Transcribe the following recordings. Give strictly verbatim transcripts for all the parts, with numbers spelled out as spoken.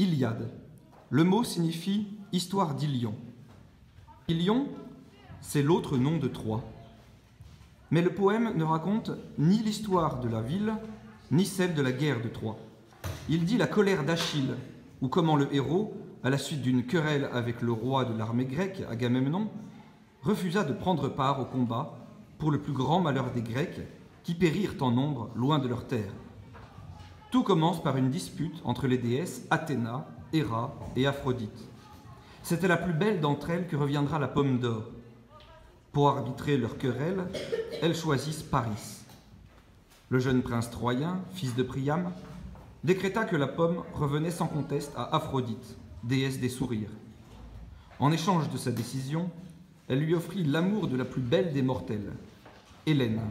Iliade. Le mot signifie « histoire d'Ilion ». Ilion, c'est l'autre nom de Troie. Mais le poème ne raconte ni l'histoire de la ville, ni celle de la guerre de Troie. Il dit la colère d'Achille, ou comment le héros, à la suite d'une querelle avec le roi de l'armée grecque, Agamemnon, refusa de prendre part au combat pour le plus grand malheur des Grecs, qui périrent en nombre loin de leur terre. Tout commence par une dispute entre les déesses Athéna, Héra et Aphrodite. C'est à la plus belle d'entre elles que reviendra la pomme d'or. Pour arbitrer leur querelle, elles choisissent Paris. Le jeune prince troyen, fils de Priam, décréta que la pomme revenait sans conteste à Aphrodite, déesse des sourires. En échange de sa décision, elle lui offrit l'amour de la plus belle des mortelles, Hélène.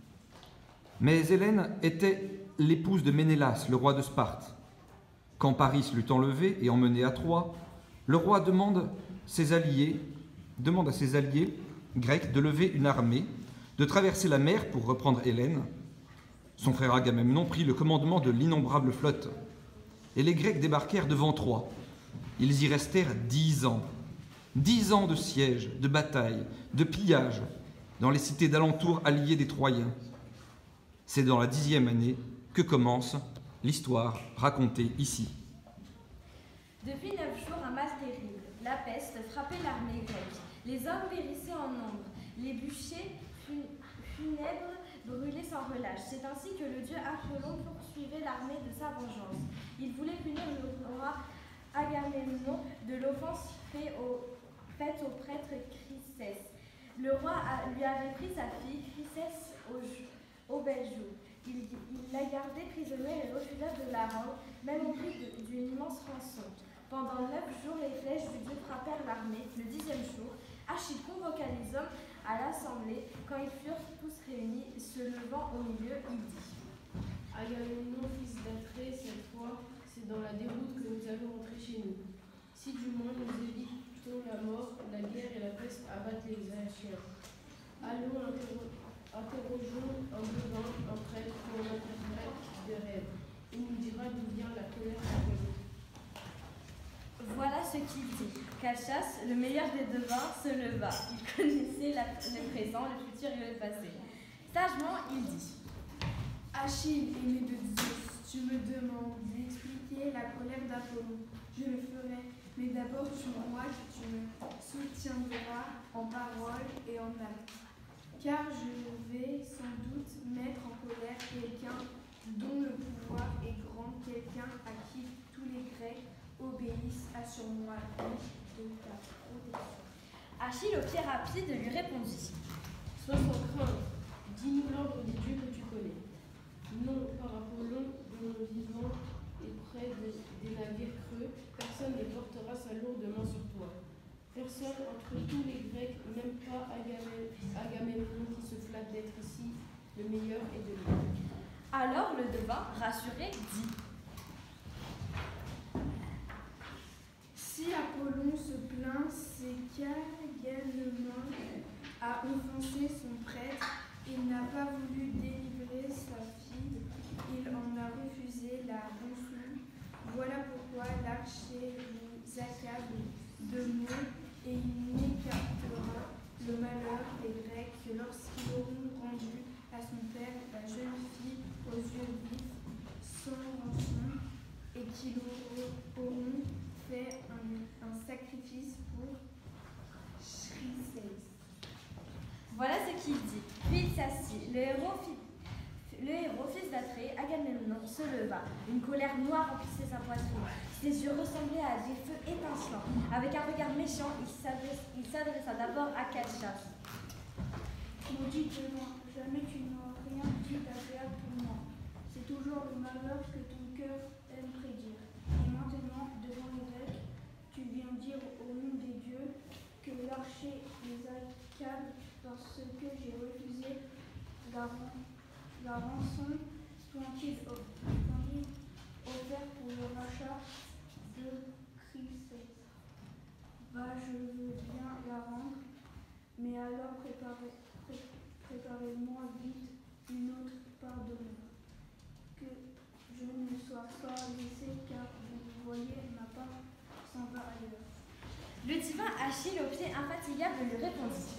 Mais Hélène était l'épouse de Ménélas, le roi de Sparte. Quand Paris l'eut enlevé et emmené à Troie, le roi demande, ses alliés, demande à ses alliés grecs de lever une armée, de traverser la mer pour reprendre Hélène. Son frère Agamemnon prit le commandement de l'innombrable flotte, et les Grecs débarquèrent devant Troie. Ils y restèrent dix ans. Dix ans de siège, de bataille, de pillage, dans les cités d'alentour alliées des Troyens. C'est dans la dixième année que commence l'histoire racontée ici. Depuis neuf jours, un mal terrible, la peste, frappait l'armée grecque. Les hommes périssaient en nombre, les bûchers funèbres brûlaient sans relâche. C'est ainsi que le dieu Apollon poursuivait l'armée de sa vengeance. Il voulait punir le roi Agamemnon de l'offense faite au, faite au prêtre Chryses. Le roi a, lui avait pris sa fille, Chryses, au, au bel jour. Il, il la gardait prisonnière et refusa de la rendre, même au prix d'une immense rançon. Pendant neuf jours, les flèches du dieu frappèrent l'armée. Le dixième jour, Achille convoqua les hommes à l'assemblée. Quand ils furent tous réunis, se levant au milieu, il dit : Agamemnon, fils d'Atrée, cette fois, c'est dans la déroute que nous allons rentrer chez nous. Si du moins nous évitons la mort, la guerre et la peste abattent les Achaéens. Allons, interro- interrogeons un devin, un prêtre ou un interprète de rêve. Il nous dira d'où vient la colère d'Apollon. Voilà ce qu'il dit. Calchas, le meilleur des devins, se leva. Il connaissait la, le présent, le futur et le passé. Sagement, il dit : Achille, aimé de Zeus, tu me demandes d'expliquer la colère d'Apollon. Je le ferai, mais d'abord tu vois que tu me soutiendras en parole et en acte. Car je vais sans doute mettre en colère quelqu'un dont le pouvoir est grand, quelqu'un à qui tous les Grecs obéissent. Assure-moi de ta protection. Achille, au pied rapide, lui répondit : Sois sans crainte, dis-nous l'ordre des dieux que tu connais. Non, par Apollon, dont le vivant est près de, des navires creux, personne ne portera sa lourde main sur toi. Personne entre tous les Grecs, même pas Agamemnon qui se flatte d'être ici le meilleur et de lui. Alors le devin, rassuré, dit : Si Apollon se plaint, c'est qu'Agamemnon a offensé son prêtre. Il n'a pas voulu délivrer sa fille. Il en a refusé la rançon. Voilà pourquoi l'archer vous accable de mots et il n'écartera le malheur des Grecs que lorsqu'ils auront rendu à son père la jeune fille aux yeux vifs, sans rançon, et qu'ils auront fait un, un sacrifice pour Chryses. Voilà ce qu'il dit. Puis il s'assit. Le héros, fi- le héros, fils d'Atrée, Agamemnon, se leva. Une colère noire remplissait sa poitrine. Ses yeux ressemblaient à des feux étincelants. Avec un regard méchant, il s'adressa, il s'adressa d'abord à Calchas. Maudit de moi, jamais tu n'auras rien dit d'agréable pour moi. C'est toujours le malheur que ton cœur aime prédire. Et maintenant, devant les Grecs, tu viens dire au nom des dieux que l'archer les accable parce que j'ai refusé la, ran- la rançon splendide offerte pour le rachat de Chryses. Va, je veux bien la rendre, mais alors préparez, pré- préparez-moi vite une autre part d'honneur. Que je ne sois pas laissé car vous voyez ma Le divin Achille, au pied infatigable, lui répondit.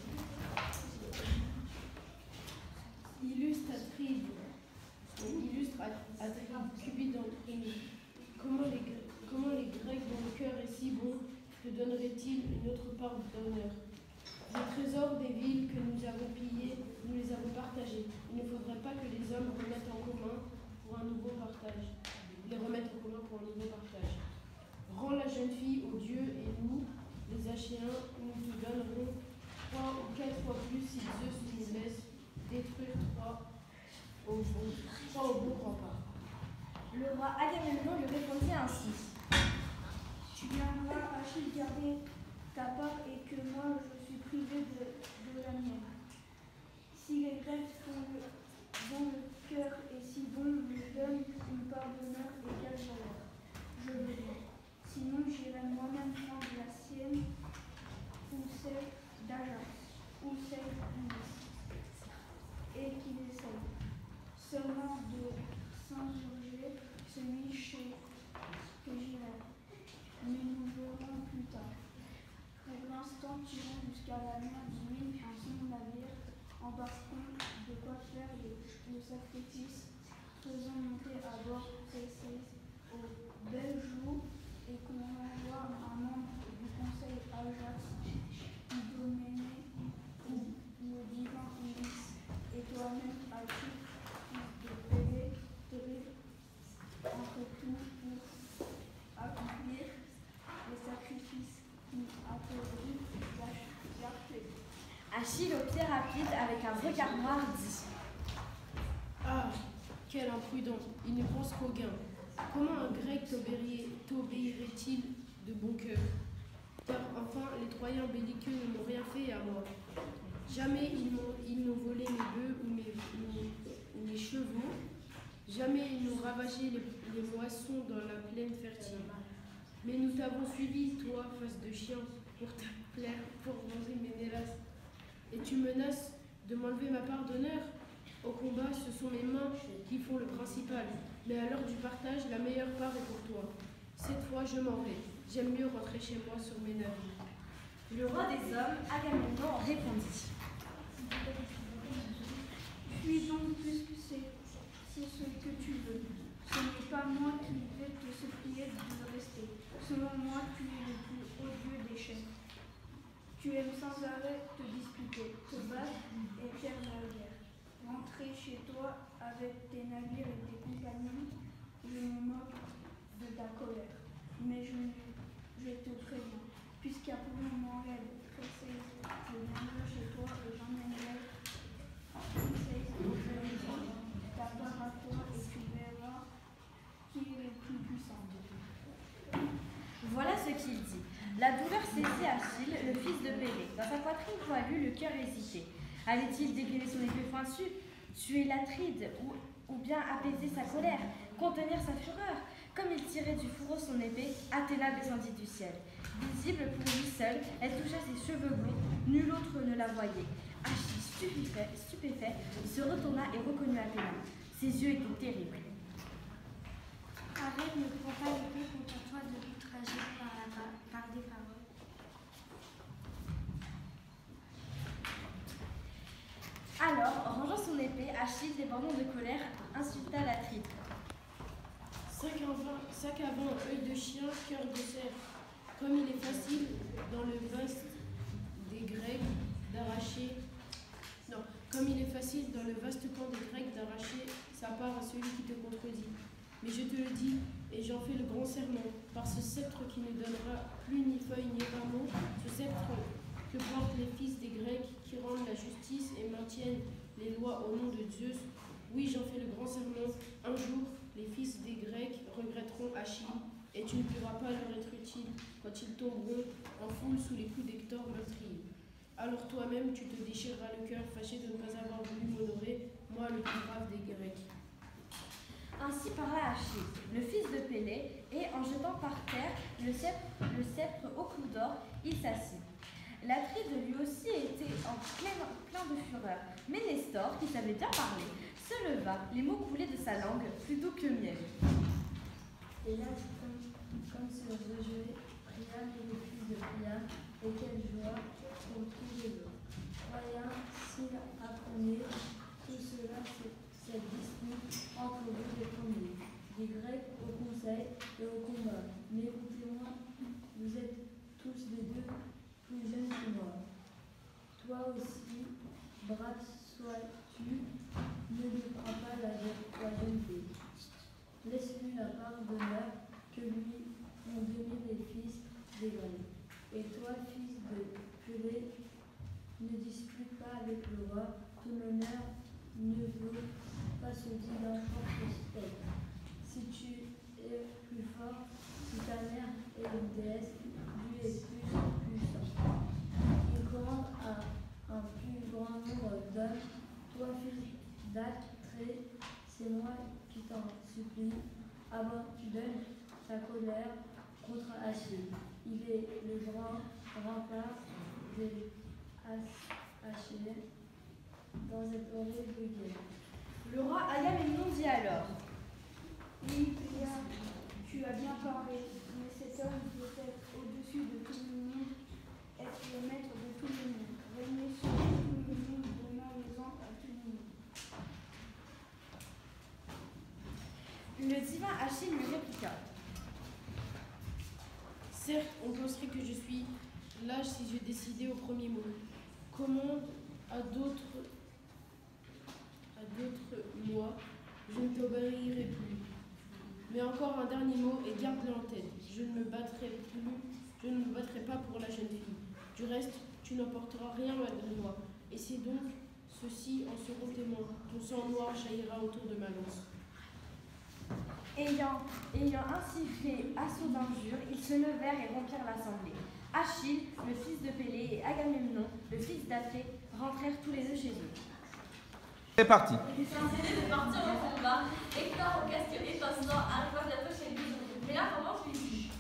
Illustre Atride, illustre Atride, Cupide d'entre nous. Comment les, comment les Grecs dont le cœur est si bon te donneraient-ils une autre part d'honneur? Les trésors des villes que nous avons pillées, nous les avons partagés. Il ne faudrait pas que les hommes remettent en commun pour un nouveau partage. Les remettent en commun pour un nouveau partage. Rends la jeune fille aux dieux et nous, les Achéens, nous te donnerons trois ou quatre fois plus si Zeus nous laisse détruire trois au bon, trois au bon rempart. Le roi Agamemnon lui répondit ainsi. Tu viendras, Achille, garder ta part et que moi je suis privé de, de la mienne. Si les Grecs font le, dont le cœur est si bon, me donnent une part d'honneur égale valeur. Je veux bien. Sinon, j'irai moi-même prendre la sienne ou celle d'Ajax ou celle d'Ulysse et qu'il essaye seulement de s'insurger celui chez que j'irai. Mais nous verrons plus tard. Pour l'instant, tirons jusqu'à la mer du Nil un son navire, embarquons de quoi faire le, le sacrifice, faisons monter à bord Théséus au bel jour et qu'on envoie un membre du conseil Ajax, Idoménée ou le divin Ulysse, et toi-même Achille, fils de Pélée, terrible entre tout pour accomplir les sacrifices qui appellent la clarté. Achille, au pied rapide, avec un regard noir, dit. Ah, quel imprudent, il ne pense qu'au gain. Comment un Grec t'obéirait-il de bon cœur? Car enfin, les Troyens belliqueux ne m'ont rien fait à moi. Jamais ils m'ont, ils n'ont volé mes bœufs ou mes, mes, mes chevaux. Jamais ils n'ont ravagé les, les moissons dans la plaine fertile. Mais nous t'avons suivi, toi, face de chien, pour te plaire, pour manger Ménélas. Et tu menaces de m'enlever ma part d'honneur? Au combat, ce sont mes mains qui font le principal. Mais à l'heure du partage, la meilleure part est pour toi. Cette fois, je m'en vais. J'aime mieux rentrer chez moi sur mes navires. Le roi des hommes, Agamemnon, répondit. Puis donc, puisque c'est ce que tu veux. Ce n'est pas moi qui vais te supplier de rester. Selon moi, tu es le plus odieux des chefs. Tu aimes sans arrêt te disputer, te battre et faire la guerre. Rentrer chez toi avec tes navires et tes compagnons, je me moque de ta colère. Mais je, je te préviens, puisqu'Apollon m'enlève pressé, je viendrai chez toi et j'emmènerai ta part à toi et tu verras qui est le plus puissant. Voilà ce qu'il dit. La douleur saisit Achille, le fils de Pélée. Dans sa poitrine poilue, le cœur hésitait. Allait-il dégainer son épée pointue, tuer l'Atride ou, ou bien apaiser sa colère, contenir sa fureur? Comme il tirait du fourreau son épée, Athéna descendit du ciel. Visible pour lui seul, elle toucha ses cheveux blonds, nul autre ne la voyait. Achille, stupéfait, stupéfait, se retourna et reconnut Athéna. Ses yeux étaient terribles. Arrête, ne prends pas l'épée contre toi de l'outrager par, la, par des paroles. Alors, rangeant son épée, Achille, débordant de colère, insulta l'Atride. Sac à vent, œil de chien, cœur de cerf. Comme il est facile dans le vaste des Grecs d'arracher. Non, comme il est facile dans le vaste camp des Grecs d'arracher sa part à celui qui te contredit. Mais je te le dis, et j'en fais le grand serment, par ce sceptre qui ne donnera plus ni feuille ni rameau, ce sceptre que portent les fils des Grecs qui rendent la justice et maintiennent les lois au nom de Zeus. Oui, j'en fais le grand serment. Un jour, les fils des Grecs regretteront Achille, et tu ne pourras pas leur être utile quand ils tomberont en foule sous les coups d'Hector meurtrier. Alors toi-même, tu te déchireras le cœur, fâché de ne pas avoir voulu m'honorer, moi le plus brave des Grecs. Ainsi parla Achille, le fils de Pélée, et en jetant par terre le sceptre, le sceptre au clou d'or, il s'assit. L'Atride lui aussi était en plein, plein de fureur, mais Nestor, qui savait bien parler, se leva, les mots coulaient de sa langue, plus doux que miel. Et là, comme, comme sur Zoé, Priam et le fils de Priam bonheur et quelle joie pour tous les jours. Croyant, s'il apprenait tout cela, cette dispute entre vous les premiers, des Grecs au conseil et au combat. Mais écoutez-moi, vous êtes tous les deux plus jeunes que moi. Toi aussi, brave sois-tu, ne lui prends pas la, la jeune fille. Laisse-lui la part d'honneur que lui ont donné les fils des Grecs. Et toi, fils de Pélée, ne dispute pas avec le roi, ton honneur ne veut pas se dire n'importe tête. Si tu es plus fort, si ta mère est une déesse, lui est plus puissant. Il commande à un plus grand nombre d'hommes. Toi, fils d'Atrée, c'est moi qui t'en supplie, abandonne ta colère contre Achille. Il est le grand rempart des Achille dans cette horrible guerre. Le roi Agamemnon dit alors: Oui, bien, tu as bien parlé, mais cet homme doit être au-dessus de tout le monde, être le maître de tout le monde, régner sur tout le monde, donnant l'exemple à tout le monde. Le divin Achille lui répliqua: Certes, on penserait que je suis lâche si je décidais au premier mot. Commande à d'autres, à d'autres moi, je ne t'obéirai plus. Mais encore un dernier mot et garde-le en tête. Je ne me battrai plus, je ne me battrai pas pour la jeune fille. Du reste, tu n'emporteras rien malgré moi. Et c'est donc ceux-ci en seront témoins. Ton sang noir jaillira autour de ma lance. Ayant, ayant ainsi fait assaut d'injures, ils se levèrent et rompirent l'assemblée. Achille, le fils de Pélée, et Agamemnon, le fils d'Atrée, rentrèrent tous les deux chez eux. C'est parti. Censé de partir au combat, Hector au casque étincelant arriva bientôt chez lui. Mais là, comment tu dis?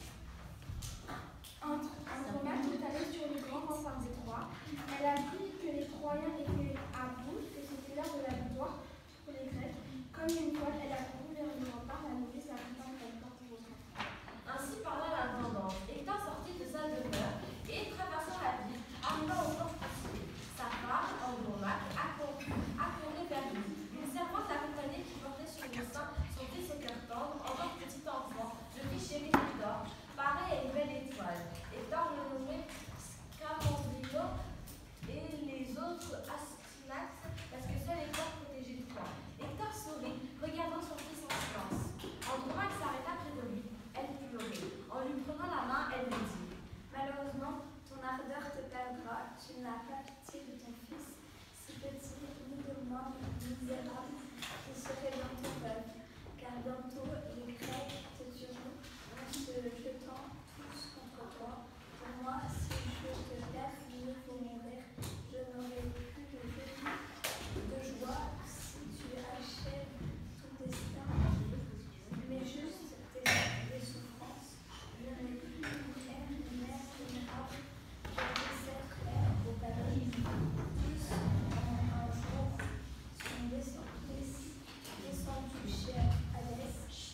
Andromaque est allée sur le grand rempart des Troies. Elle a dit que les Troyens étaient à bout, que c'était l'heure de la victoire pour les Grecs. Comme une folle, elle a couru vers le rempart, la nourrice la plus qu'elle porte aux enfants. Ainsi parla l'intendant. Hector sortit de sa demeure et, traversant la ville, arriva au port situé. Sa femme, Andromaque, accourut vers lui. Une servante l'accompagnait qui portait sur le sein son fils au cœur tendre, encore petit enfant, le fils chéri d'Hector, pareil à une belle étoile. Hector le nommait Scamandrion et les autres Astyanax, parce que seul Hector protégeait le toit. Hector sourit, regardant son fils en silence. Andromaque s'arrêta près de lui. Elle pleurait. En lui prenant la main, elle lui dit: Malheureusement, ton ardeur te perdra. Tu n'as pas pitié de ton fils, si petit, ni de moi, misérable, qui serait bientôt veuve. Car bientôt les Grecs te tueront en se jetant tous contre toi. Pour moi, si je te perds, mieux vaut mourir. Je n'aurai plus de joie, de joie si tu achèves ton destin, mais juste tes, des souffrances. Je n'ai plus une mère, une mère vénérable. Je décède frère au palais. Tous en un jour sont descendus, descendus chez Alès.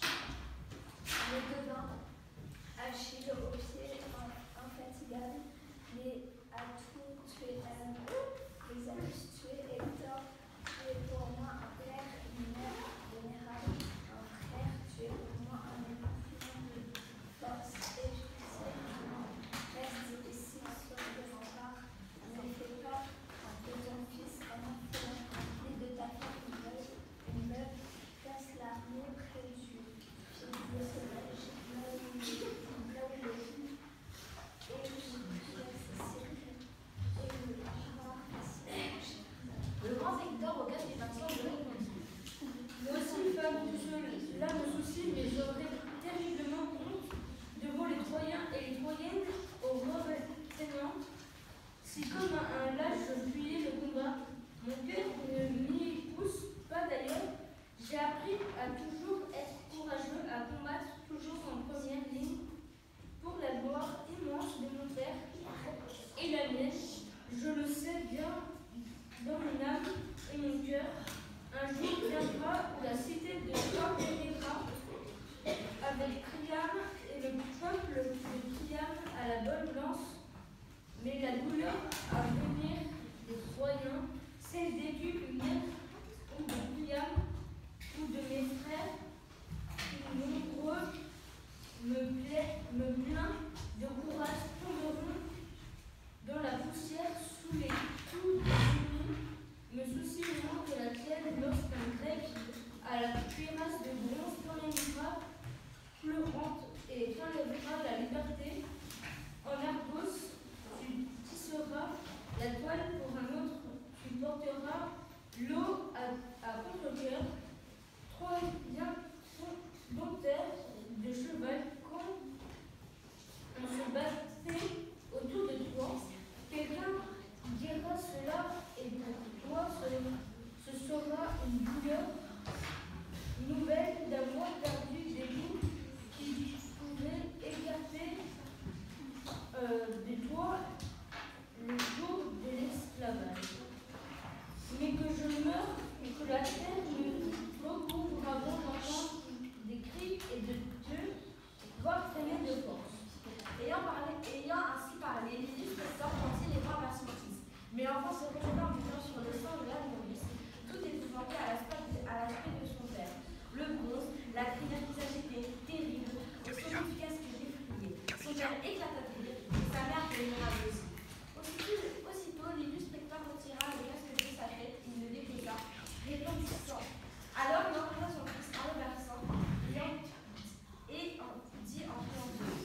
Le devin, Achille au pied infatigable, les a tout tué à l'amour, les a tous tués. Hector, tu es pour moi un père, une mère vénérable, un frère, tu es pour moi un époux plein de force et je sais que reste ici sur le rempart. Ne fais pas de ton fils un enfant, ni de ta femme une veuve, une veuve, place l'armée près du pied du sauvage, là où il est, là où il est, et où il laisse circuler, et où il va passer. Le grand Hector au casque étincelant lui répondit: Moi aussi, femme, tout seul, cela me soucie, mais j'aurais terriblement honte devant les Troyens et les Troyennes aux mauvais saignants. Si comme un, un lâche je fuyais le combat, mon cœur ne m'y pousse pas d'ailleurs. J'ai appris à toujours être courageux, à combattre toujours en première ligne pour la gloire immense de mon père et la mienne. Je le sais bien dans mon âme et mon cœur. Un jour viendra où la cité de Troie périra avec Priam et le peuple de Priam à la bonne lance, mais la douleur à venir des Troyens, celle des ducs ou de William ou de mes frères, qui nombreux me, plaît, me plaint de courage tomberont dans la poussière sous les coups ennemis, me soucie moins que la tienne lorsqu'un grec à la cuirasse de bronze t'enlèvera, pleurante et t'enlèvera la liberté. En Argos, tu tisseras la toile pour un autre, tu porteras l'eau à, à contre-cœur. Troyens domptèrent de cheval quand on se battait autour de toi. Quelqu'un dira cela et pour toi ce, ce sera une douleur nouvelle d'avoir perdu des bouts qui pouvaient écarter euh, de toi le jour de l'esclavage. Mais que je meure et que la terre me recouvre avant d'entendre des cris et de te voir traîner de force. Ayant, parlé, ayant ainsi parlé, l'illustre sortit les bras vers son fils. Mais l'enfant se retourna en disant sur le sang de la nourrice, tout épouvanté à l'aspect de son père. Le bronze, la crinière qui s'agitait, terrible, au son efficace que défriait. Son père éclata de rire, et sa mère demeura aussi. Aussitôt, aussitôt l'illustre Hector retira le casque de sa tête, il le déposa, répondissant. Alors il entra son fils en le versant, et en dit en triomphe.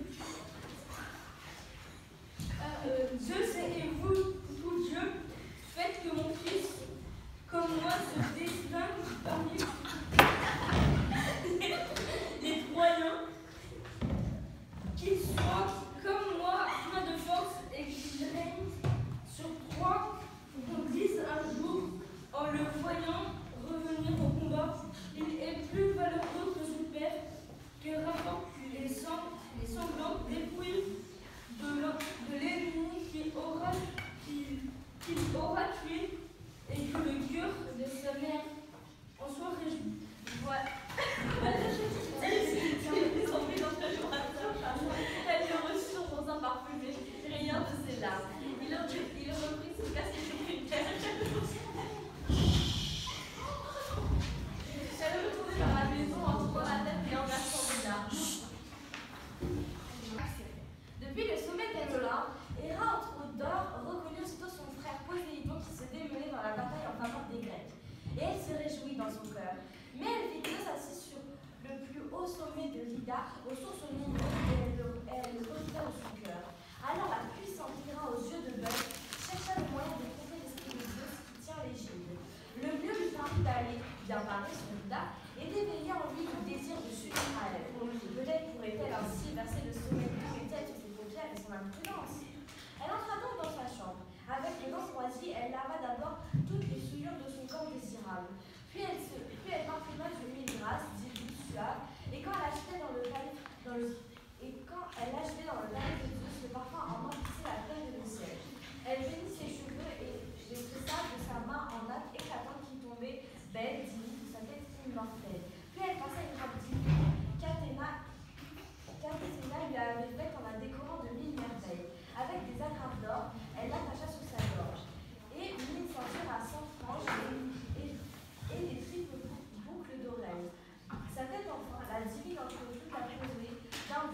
Euh, Zeus et vous, tout Dieu, faites que mon fils, comme moi, se distingue parmi les, les Troyens, qu'il soit comme moi, plein de force et qu'il règne sur Troie, qu'on dise un jour, en le voyant revenir au combat, il est plus valeureux que son père, que rapportent les, sang, les sanglantes dépouilles de l'ennemi qui aura, qui, qui aura tué et que le cœur de sa mère en soit réjoui. Voilà. Elle le reçut son rosin parfumé, rien de ses larmes. Il reprit son casque sécuritaire. Elle est retournée dans la maison en tournant la tête et en versant des larmes. Depuis le sommet d'Elolin, Héra, entre autres d'or, reconnut aussitôt son frère Poséidon qui se démenait dans la bataille en faveur des Grecs. Et elle se réjouit dans son cœur. Mais elle vit Zeus assis sur le plus haut sommet de l'Ida, aux sources nombreuses, et elle le, elle le cogita dans son cœur. Alors la puissante Héra aux yeux de bœuf chercha le moyen de tromper l'esprit de Zeus qui tient l'égide. Le mieux lui parut d'aller bien parler sur l'Ida et d'éveiller en lui le désir de s'unir à elle. Peut-être pourrait-elle ainsi verser le sommet de l'humanité sur ses paupières et son imprudence. Elle entra donc dans sa chambre. Avec le gant croisi, elle lava d'abord toutes les souillures de son corps désirable. Puis elle, se, puis elle parfuma de mille grâces, divine, suave, et quand elle achetait dans le palais, dans le, et quand elle achetait dans le palais de Zeus, le parfum en emplissait la plaine de siège. Elle bénit ses cheveux et les tressailles de sa main en nappe éclatante qui tombait, belle, digne, de sa tête immortelle. Puis elle passa une robe divine qu'Athéna lui avait faite en la décorant de mille merveilles. Avec des agrafes d'or, elle l'attacha sous sa gorge et mit une ceinture à cent franges et, et, et des triples boucles d'oreilles. Sa tête enfin, la divine entrevue la posée d'un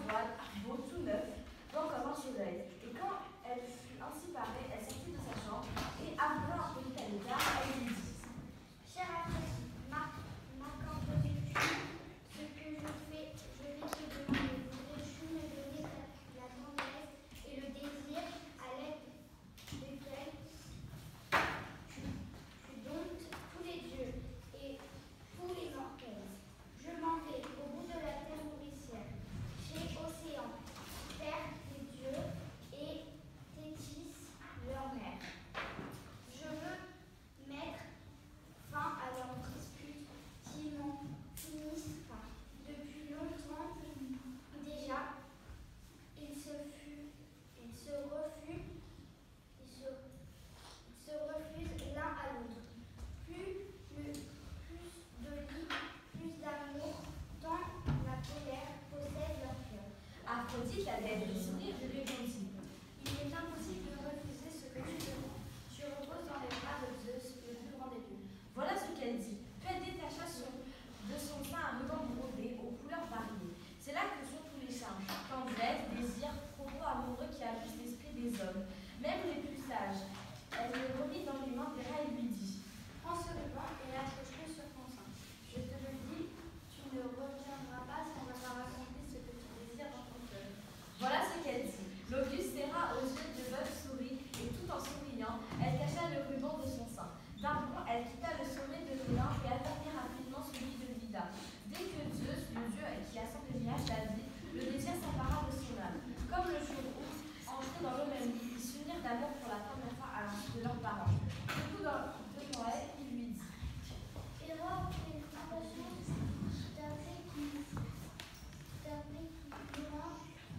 Aphrodite, la déesse du sourire, lui répondit. Il est impossible de refuser ce que tu demandes. Tu reposes dans les bras de Zeus, le plus grand des dieux. Voilà ce qu'elle dit. Puis elle détacha son- de son sein un ruban brodé aux couleurs variées. C'est là que sont tous les charmes. Tendresse, désir, propos amoureux qui abusent l'esprit des hommes, même les plus sages. Elle le remit dans les mains d'Héra et lui dit. Prends ce ruban et attache-le sur ton sein. Je te le dis, tu ne reviendras pas sans avoir accompli ce que tu désires dans ton cœur. Voilà ce qu'elle dit. L'Auguste Héra aux yeux de bœuf sourit, et tout en souriant, elle cacha le ruban de son sein. D'un bond, elle quitta le sommet de l'Olympe et atteignit rapidement celui de Lida. Dès que Zeus, le dieu qui assemble les nuages, la vit, le désir s'empara de son âme. Comme le jour où, entrés dans le même lit, ils s'unirent d'amour pour la première fois à l'insu de leurs parents. Du coup, dans, devant elle, il lui dit. Héra, fais attention, t'as fait qui t'as fait qui moi,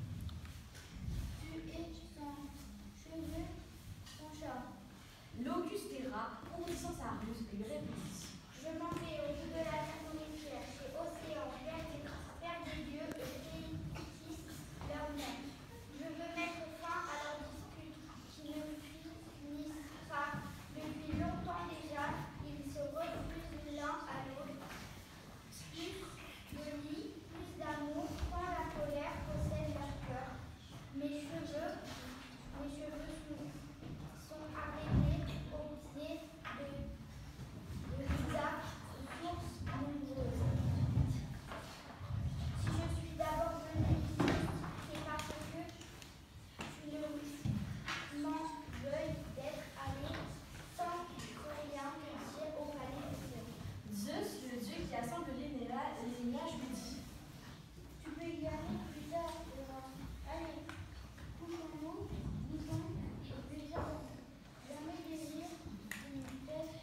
tu es son cheveu, son chat. L'Auguste Héra, conduisant sa ruse, lui répondit. Je m'en vais au bout de la terre monétaire, chez Océan, père des, père des dieux, et Thétis, leur mère. Je veux mettre fin à leur dispute, qui ne finissent pas. Depuis longtemps déjà, ils se refusent l'un à l'autre. Plus de lit, plus d'amour, quand la colère possède leur cœur. Mes cheveux, mes cheveux sont, sont arrêtés au pied de de Lida, source nombreuse. Si je suis d'abord venue ici, c'est parce que tu ne m'en veuilles d'être allée sans rien me dire au palais de Zeus. Zeus, le dieu qui assemble les nuages, les nuages lui dit. Tu peux y aller plus tard, Héra. Allez, couchons-nous, disons, au plaisir de vous. Jamais désir une tête.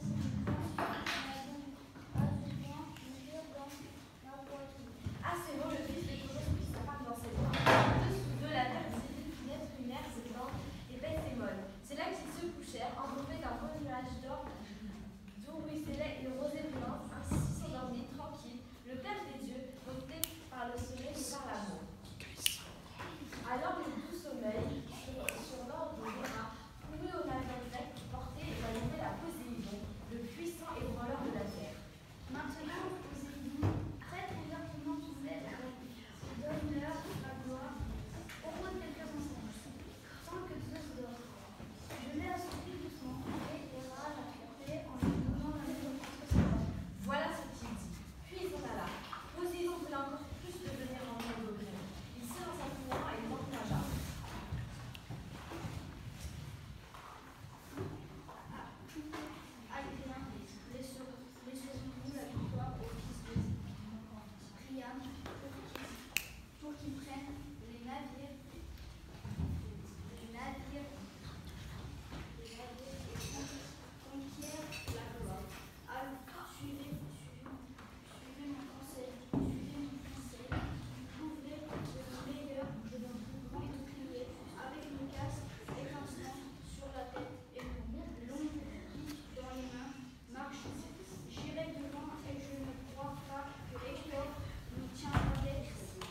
Ah, c'est bon, le fils de Cronos prit sa part dans ses bras. Dessous d'eux, la terre divine, fenêtre lunaire, s'étend, épaisse et molle. C'est là qu'ils se couchèrent, enveloppés d'un beau nuage d'or, d'où ruisselait une rosée blanche, ainsi s'endormit tranquille, le père des dieux, dompté par le sommeil et par l'amour. Alors le doux sommeil, sur, sur l'ordre de Héra, courut au navire grec pour porter la nouvelle à Poséidon, le puissant ébranleur de la terre. Maintenant, Poséidon, prête ouvertement son aide et donne-leur la gloire au bout de quelques instants, sans que Zeus dort. Je mets à son pied doucement et Héra la fierté en lui donnant la maison contre sa table. Voilà ce qu'il dit. Puis il s'en alla. Poséidon voulait encore plus devenir en monde au grec. Il s'est dans sa courant et il nagea. Alpin, laisserons-nous la victoire au fils de Priam pour qu'il prenne les navires, les navires, les navires et conquiert la gloire. Alors, suivez, suivez, suivez mon conseil, suivez mon conseil, couvrez de mon meilleur, de mon plus grand bouclier, avec une casque étincelante sur la tête et une longue pique dans les mains. Marche, j'irai devant et je ne crois pas que Hector nous tiendra tête.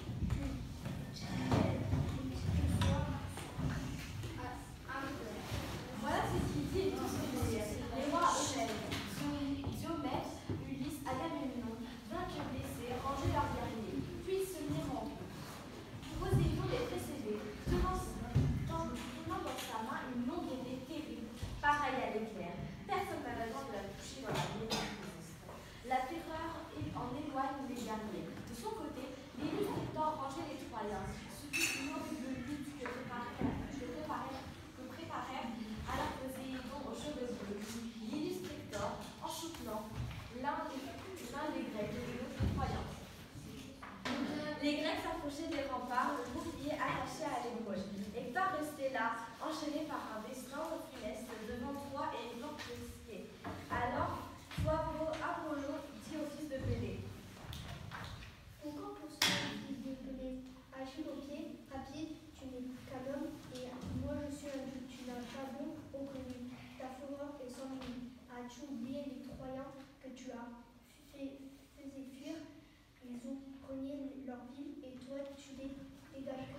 Voilà ce qu'il dit et tout ce qu'il dit. Les rois Homère, Diomède, Ulysse, Agamemnon, vainqueurs blessés, rangeaient leurs guerriers, puis ils se mirent en route. Poséidon les précédait, tenant dans, tenant dans sa main une longue épée terrible, pareille à l'éclair. Personne n'avait le droit de la toucher dans la maison. La terreur en éloigne les guerriers. De son côté, l'illustre Hector rangeait les Troyens, subit une horrible lutte que préparait, que préparait, que préparait alors Poséidon aux cheveux bleus. L'illustre Hector, en soutenant l'un des, l'un des Grecs et l'autre des Troyens. Les Grecs s'approchaient des remparts, le bouclier attaché à l'épaule. Hector restait là, enchaîné par un destin funeste devant Troie et une porte risquée. Alors, Apollo dit au fils de Pélée. Pourquoi pour ce fils de Pélée, agile au pied, rapide, tu n'es qu'un homme, et moi je suis un dieu, tu n'as pas bon au connu. Ta fureur est sans limite. As-tu oublié les Troyens que tu as fait, faisais fuir? Ils ont prené leur ville et toi tu les égares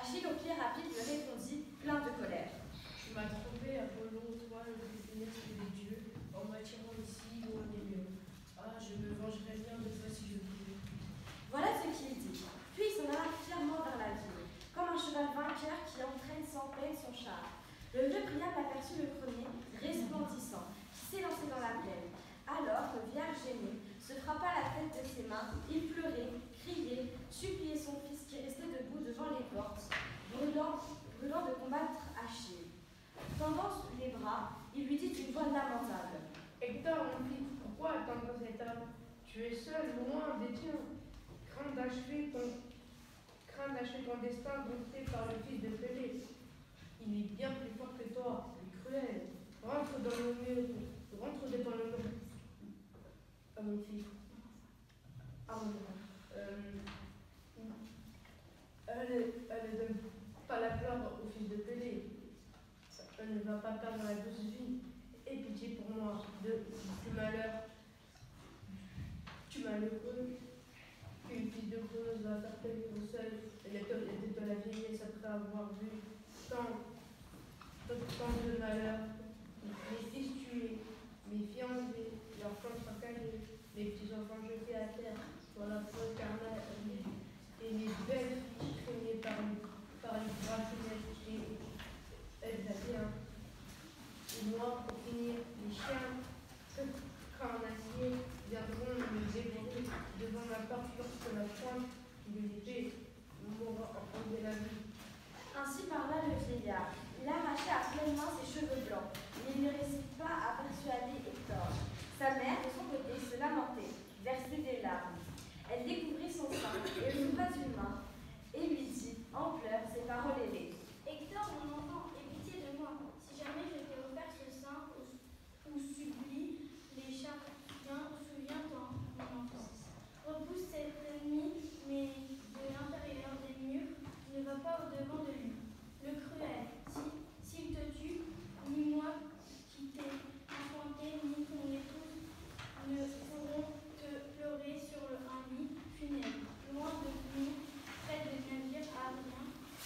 Achille, au pied rapide, lui répondit, plein de colère. Tu m'as trompé, Apollon, toi, le plus funeste des dieux, en m'attirant ici, loin des murs. Ah, je me vengerai bien de toi si je pouvais. Voilà ce qu'il dit. Puis il s'en alla fièrement vers la ville, comme un cheval vainqueur qui entraîne sans peine son char. Le vieux priable aperçut le premier, resplendissant, qui s'élançait dans la plaine. Alors, le vieillard gêné, se frappa la tête de ses mains, il pleurait, criait, suppliait son fils qui restait debout devant les portes, brûlant, brûlant de combattre Achille. Tendant les bras, il lui dit d'une voix lamentable. Hector, mon fils, pourquoi attendre cet homme? Tu es seul, loin des tiens. Crains d'achever ton, crains d'achever ton destin dompté par le fils de Pélée. Il est bien plus fort que toi, plus cruel. Rentre dans le mur, rentre dans le mur. À mon fils. À mon euh, elle, elle ne donne pas la peur au fils de Pélée. Elle ne va pas perdre la douce vie. Aie pitié pour moi, de ce malheur. Tu malheureux, qu'une fille de Cronos va faire payer pour seul, elle est de la vieillesse après avoir vu tant, tant de malheurs. Mes fils tués, mes filles enlevées, leurs femmes saccagées, mes petits-enfants jetés à terre dans la fosse carnale, et mes belles filles traînées par les, par les bras funèbres et Elsatéens. Et moi, pour finir, les chiens, quand en acier, viendront me dévorer devant ma porte lorsque la pointe de l'épée m'aura enlevé la vie. Ainsi parla le vieillard. Il arracha à pleine main ses cheveux blancs, mais il ne réussit pas à persuader Hector. Sa mère, de son côté, se lamentait, versait des larmes. Elle découvrit son sein et ouvra une main et lui dit, en pleurs, ces paroles ailées. Hector, mon enfant, aie pitié de moi. Si jamais je t'ai offert ce sein où s'oublient les charpiens, souviens-t'en, mon enfant. Repousse cet ennemi, mais de l'intérieur des murs, ne va pas au-devant de lui. Le cruel, si, s'il te tue, ni moi qui t'ai enfanté, ni ton épouse ne pourront te pleurer sur un lit funèbre. Loin de nous, près des navires à rien,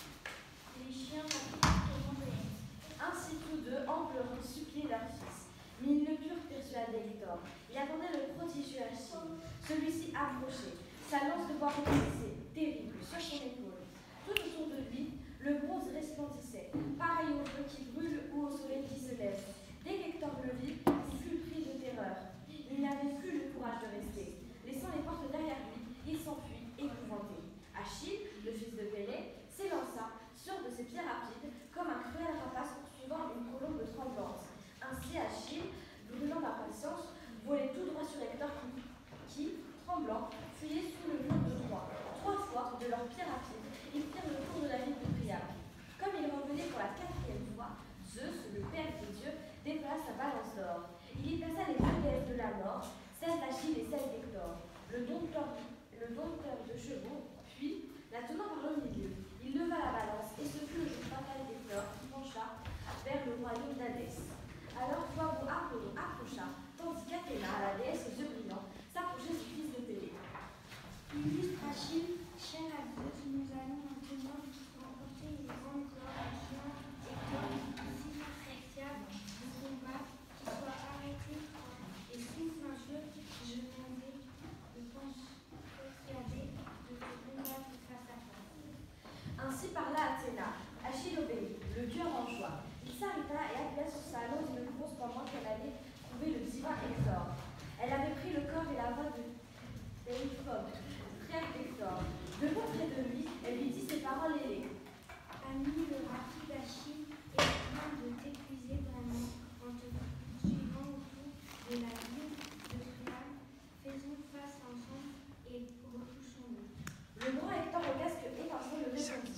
les chiens rapides au pays. Ainsi tous deux, en pleurant, suppliaient leur fils. Mais ils ne purent persuader Hector. Il attendait le prodigieux Achille. Celui-ci approchait, sa lance de bois retentissait, terrible, sur son épaule. Tout autour de lui, le bronze resplendissait, pareil au feu qui brûle ou au soleil qui se lève. Dès qu'Hector le vit, il fut pris de terreur. Il n'avait plus le courage de rester. Laissant les portes derrière lui, il s'enfuit, épouvanté. Achille, le fils de Pélée, s'élança, sûr de ses pieds rapides, comme un cruel rapace poursuivant une colombe tremblante. Ainsi Achille, brûlant d'impatience, volait tout droit sur Hector qui, qui tremblant, fuyait sous le mur de Troie. Trois fois, de leurs pieds rapides, ils firent le tour de la ville de Priam. Comme il revenait pour la quatrième fois, Zeus, le père des dieux, déploya sa balance d'or. Il y plaça les deux déesses de la mort, celle d'Achille et celle d'Hector, le dompteur, le dompteur de chevaux, puis, la tenant par le milieu, il leva la balance et ce fut le jour fatal d'Hector qui pencha vers le royaume d'Hadès. Alors Poivron Apollon approcha, tandis qu'Athéna, la déesse aux yeux brillants, s'approchait du fils de Pélée. Illustre Achille, cher à Zeus, nous allons maintenant remporter une grande gloire à chien et comme si appréciable du combat qui soit arrêté et souffle un jeu, je m'en vais, je pense persuader de te combattre face à face. Ainsi parla Athéna. Achille obéit, le dieu en joie. Il s'arrêta et appela sur sa lance une grosse pendant qu'elle allait trouver le divin Hector. Elle avait pris le corps et la voix de Deiphobes, frère d'Hector. Debout près de lui, elle lui dit ces paroles ailées. Ami, le rapide Achille est en train de t'épuiser vraiment en te suivant autour de la ville de Priam. Faisons face ensemble et repoussons-le. Le grand Hector au casque étincelant le répondit.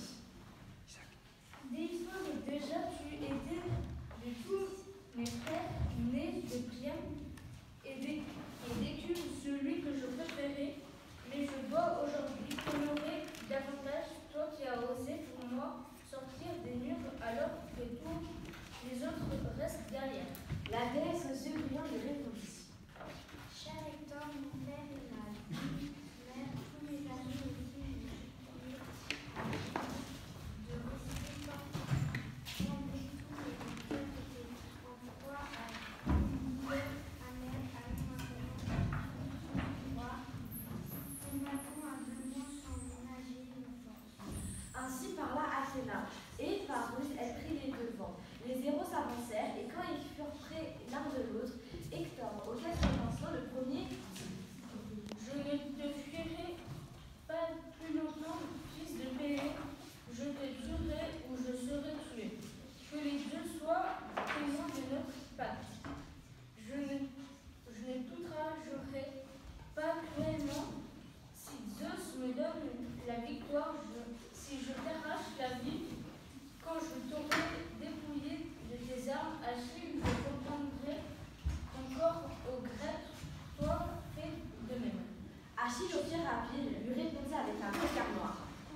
Deiphobes, déjà tu étais de tous mes frères nés de Priam et d'écume celui que je préférais, mais je dois aujourd'hui t'honorer davantage, toi qui as osé pour moi sortir des murs alors que tous les autres restent derrière. La déesse aux yeux brillants lui répondit. Cher Hector, mon père est là. Mère, tous mes amis aussi me supplient de Athéna, et par ruse, elle prit les devants. Les héros s'avancèrent, et quand ils furent près l'un de l'autre, Hector, au quatrième instant, le premier, Je ne te fuirai pas plus longtemps, fils de Pélée. Je te tuerai ou je serai tué. Que les dieux soient témoins de notre pacte. Je ne, je ne t'outragerai pas cruellement. Si Zeus me donne la victoire, je, si je t'arrache la vie, quand je t'aurai dépouillé de tes armes, Achille, je reprendrai ton corps au grec, toi fais de même. Achille, au pied rapide, lui répondit avec un regard noir.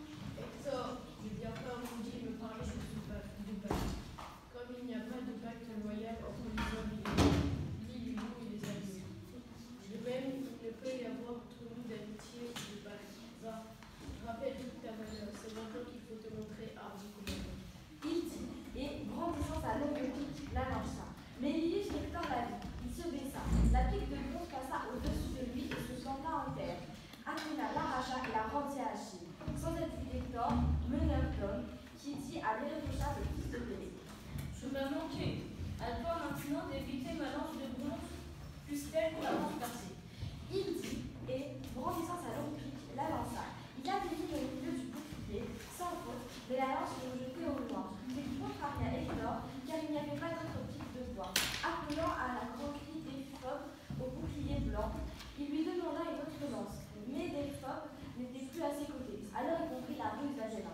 Hector, je viens pas maudit me parler de ce pacte. de pacte. Comme il n'y a pas de pacte loyal entre les hommes et les hommes, ni les loups et les agneaux. De même, il ne peut y avoir entre nous d'amitié et de pacte. Va, rappelle toute ta valeur, c'est maintenant qu'il faut te montrer hardi comme un. Il dit, et brandissant sa longue pique, la lança. Mais il vit Hector la vit. Il se baissa. La pique de bronze passa au-dessus de lui et se planta en terre. Athéna l'arracha et la rendit à Achille. Sans être vu d'Hector, meneur d'homme, qui dit à l'irréprochable fils de Pélée. Tu m'as manqué. À toi maintenant d'éviter ma lance de bronze, plus-telle que la lance percée. Il dit, et brandissant sa longue pique, la lança. Il atteignit au milieu du bouclier, sans faute, mais la lance fut rejetée au loin. Il contraria Hector, car il n'y avait pas d'autre pique de bois. Appelant à la granderie d'Éphobe au bouclier blanc, il lui demanda une autre lance. Mais Déphobe n'était plus à ses côtés. Alors il comprit la ruse d'Athéna.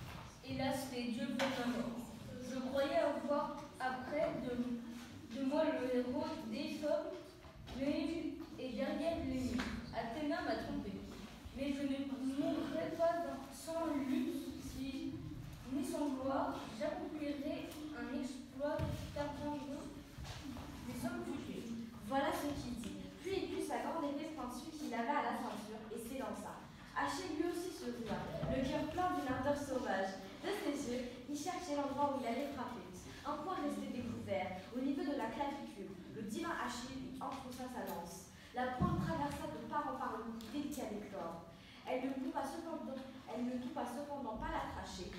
Hélas, les dieux veulent ma mort. Je croyais avoir après de, de moi le héros d'Éphobe, mais et derrière l'ennemi. Athéna m'a trompé. Mais je ne mourrai pas dans, sans lutte, si, ni sans gloire. J'accomplirai un exploit qu'apprendront les hommes jugés. Voilà ce qu'il dit. Puis il prit sa grande épée pointue qu'il avait à la ceinture et s'élança. Achille lui aussi se rua, le cœur plein d'une ardeur sauvage. De ses yeux, il cherchait l'endroit où il allait frapper. Un point restait découvert, au niveau de la clavicule. Le divin Achille y enfonça sa lance. La pointe traversa de part en part le cou délicat d'Hector. Elle ne coupa cependant, elle ne coupa cependant pas la trachée.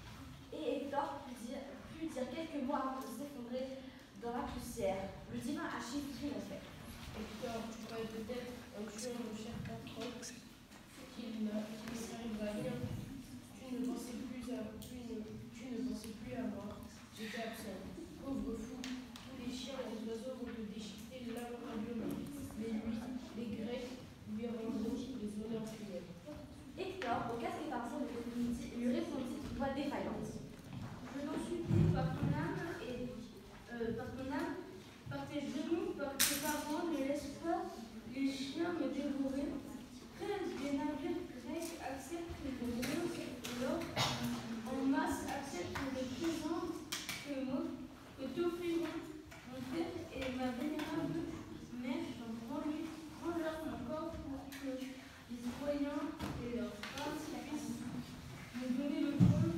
Et Hector put dire, put dire quelques mots avant de s'effondrer dans la poussière. Le divin Achille triomphait. Hector, tu croyais peut-être en tuant mon cher patron qu'il ne qu'il ne s'arrivera rien. Tu ne pensais plus à, tu ne, tu ne pensais plus à moi. J'étais absent. Pauvre fou, tous les chiens et les oiseaux vont te déchiqueter lamentablement. Mais lui, les Grecs lui rendront les honneurs cruels. Hector, au casque étincelant de Cosmiti, lui répondit d'une voix défaillante. Je n'en supplie par ton âme et euh, par ton âme, par tes genoux, par tes parents, ne laisse pas les chiens me dévorer. Frères des navires grecs acceptent le bronze et l'or en masse, acceptent les présents que, que t'offriront mon père et ma vénérable mère. Rends-leur mon corps pour que les citoyens et leurs femmes puissent me donner le compte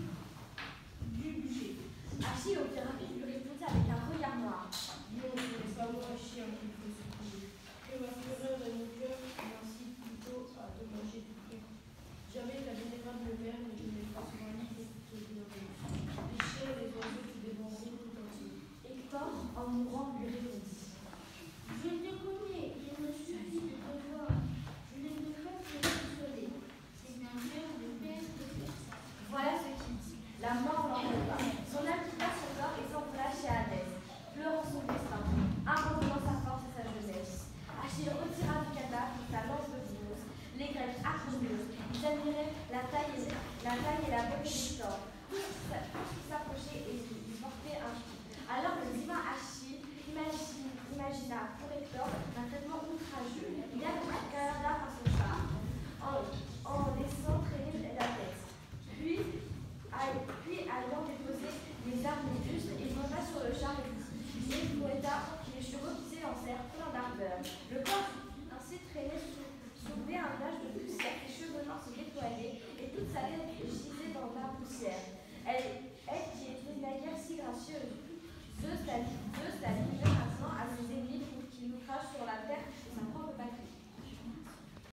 du budget. Achille, au pied rapide, lui répondit avec un regard noir. Non, ce n'est pas moi, chien, qu'il faut secourir. Que ma fureur et mon cœur m'incitent plutôt à te manger tout près. Jamais ta vénérable mère ne te laissera libre pour te bienvenue. Les chiens et les oiseaux te dévoreront tout entier. Hector, en mourant, lui répondit. Je te connais, il me suffit de te voir. Je ne devrais que te consoler. C'est un cœur de père de personne. Voilà ce qu'il dit. La mort l'enleva. Son âme quitta son corps et s'envola chez Hadès, pleurant son destin, abandonnant sa force et sa jeunesse. Achille retira du cadavre sa lance de bronze. Les Grecs accoururent. Ils admiraient la taille et la, taille et la beauté d'Hector. Tous s'approchaient et lui portaient un coup. Alors le divin Achille imagine, imagina pour Hector un traitement outrageux. Il accrocha le cadavre à son char en, en laissant traîner la tête. Puis, à, puis ayant déposé les armes justes, il monta sur le char et fouetta les chevaux qui s'élancèrent pleins d'ardeur. Le corps ainsi traîné soulevait un nuage de poussière, ses cheveux noirs se déployaient et toute sa tête gisait dans la poussière.